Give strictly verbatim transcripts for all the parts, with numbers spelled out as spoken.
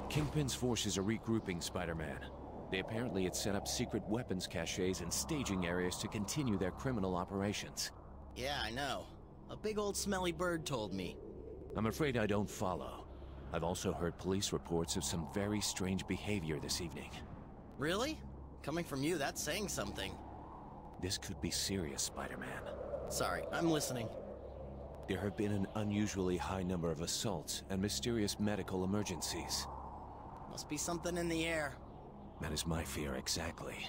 Kingpin's forces are regrouping, Spider-Man. They apparently had set up secret weapons caches and staging areas to continue their criminal operations. Yeah, I know. A big old smelly bird told me. I'm afraid I don't follow. I've also heard police reports of some very strange behavior this evening. Really? Coming from you, that's saying something. This could be serious, Spider-Man. Sorry, I'm listening. There have been an unusually high number of assaults and mysterious medical emergencies. Must be something in the air. That is my fear exactly.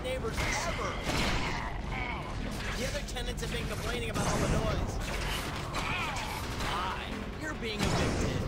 neighbors ever. The other tenants have been complaining about all the noise. Hi, you're being evicted.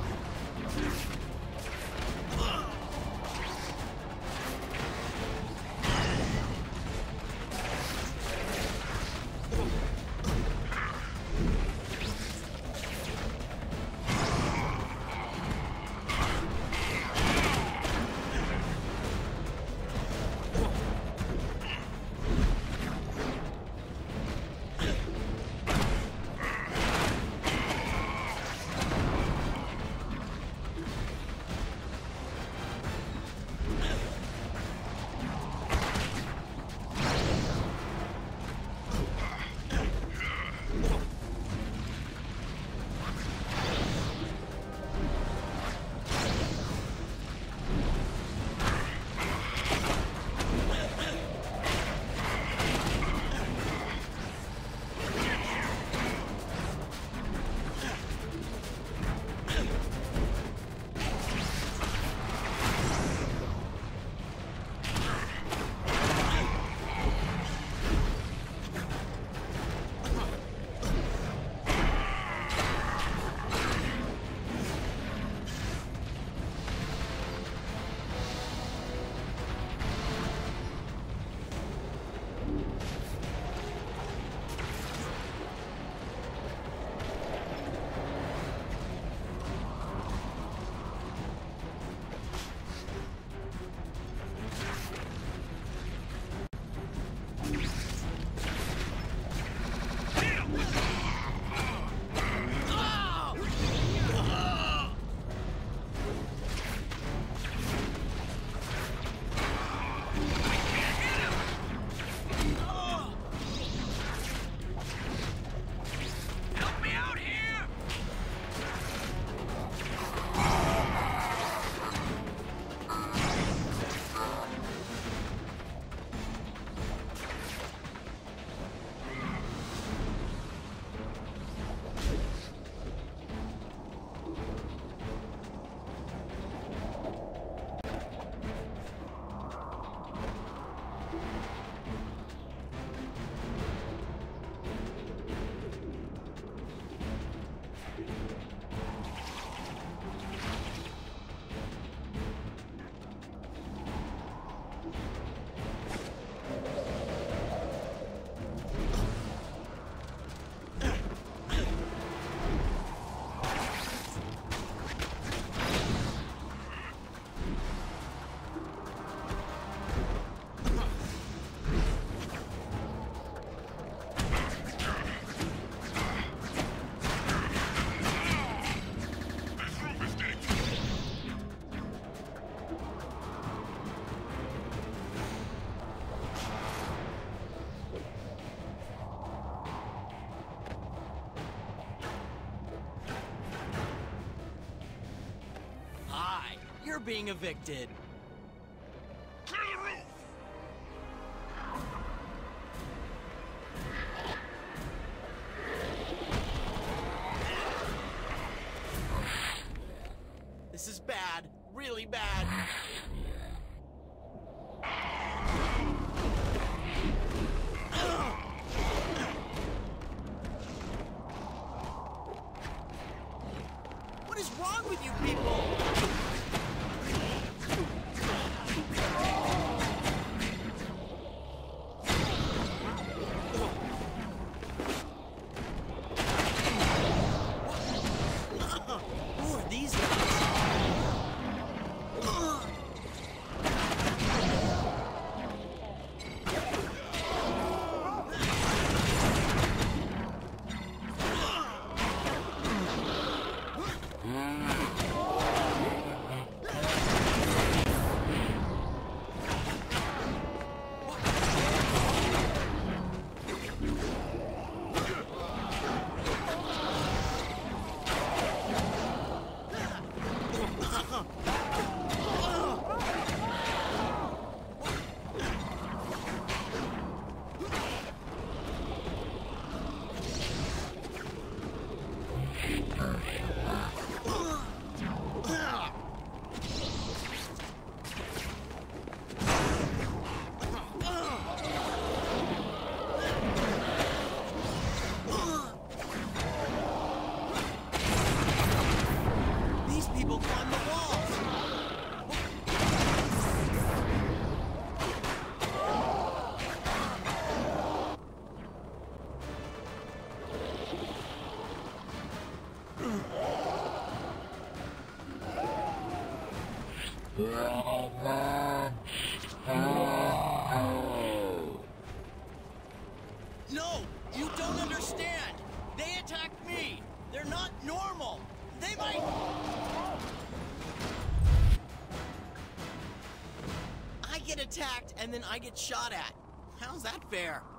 You're being evicted. This is bad. Really bad. What is wrong with you people? Who are these guys? No, you don't understand. They attacked me. They're not normal. They might... I get attacked and then I get shot at. How's that fair?